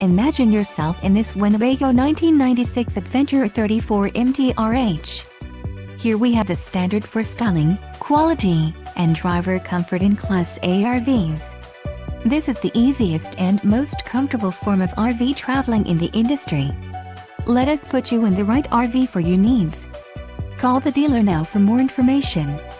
Imagine yourself in this Winnebago 1996 Adventurer 34 MTRH. Here we have the standard for styling, quality, and driver comfort in Class A RVs. This is the easiest and most comfortable form of RV traveling in the industry. Let us put you in the right RV for your needs. Call the dealer now for more information.